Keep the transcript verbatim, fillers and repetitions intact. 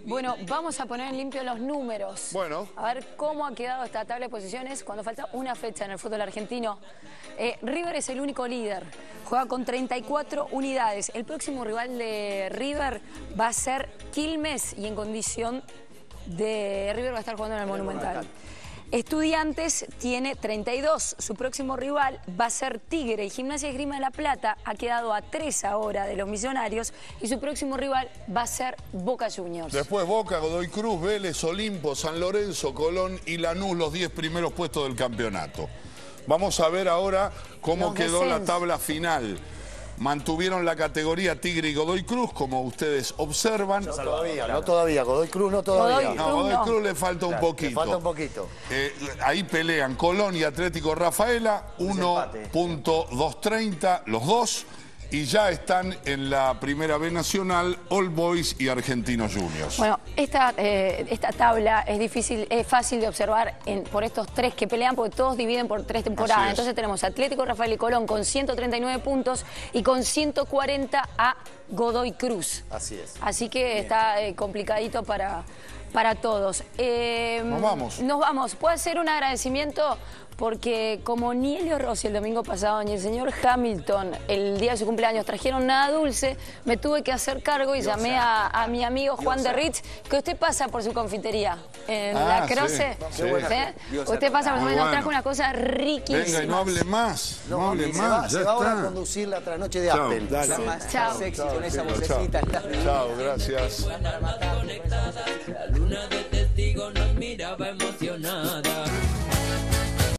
Bueno, vamos a poner en limpio los números. Bueno. A ver cómo ha quedado esta tabla de posiciones cuando falta una fecha en el fútbol argentino. Eh, River es el único líder. Juega con treinta y cuatro unidades. El próximo rival de River va a ser Quilmes y en condición de River va a estar jugando en el Monumental. Estudiantes tiene treinta y dos. Su próximo rival va a ser Tigre. Y Gimnasia y Esgrima de La Plata ha quedado a tres ahora de los Millonarios. Y su próximo rival va a ser Boca Juniors. Después Boca, Godoy Cruz, Vélez, Olimpo, San Lorenzo, Colón y Lanús, los diez primeros puestos del campeonato. Vamos a ver ahora cómo Los quedó descensos. la tabla final. Mantuvieron la categoría Tigre y Godoy Cruz, como ustedes observan. No todavía, no todavía. Godoy Cruz no todavía. Godoy No, Cruz Godoy no. Cruz le falta un Claro, poquito. le falta un poquito. Eh, ahí pelean Colón y Atlético Rafaela, uno punto doscientos treinta los dos. Y ya están en la Primera B Nacional All Boys y Argentinos Juniors. Bueno, esta, eh, esta tabla es difícil, es fácil de observar en, por estos tres que pelean, porque todos dividen por tres temporadas. Así es. Entonces tenemos Atlético Rafael y Colón con ciento treinta y nueve puntos y con ciento cuarenta a Godoy Cruz. Así es. Así que Bien. está eh, complicadito para, para todos. Eh, Nos vamos. Nos vamos. ¿Puedo hacer un agradecimiento? Porque como ni Helio Rossi el domingo pasado, ni el señor Hamilton el día de su cumpleaños trajeron nada dulce, me tuve que hacer cargo y llamé a, a mi amigo Juan de Ritz, que usted pasa por su confitería en Ah, La Croce. sí, sí. ¿Eh? Usted pasa por su Muy nos bueno. trajo una cosa riquísima. Venga, y no hable más. No, No, hable y se más. va, ya se va ahora a está. conducir la trasnoche de Chao, Apple. dale. Sí, Más chao. sexy con esa Chao, vocecita. Chao, gracias. La luna de testigo nos miraba emocionada.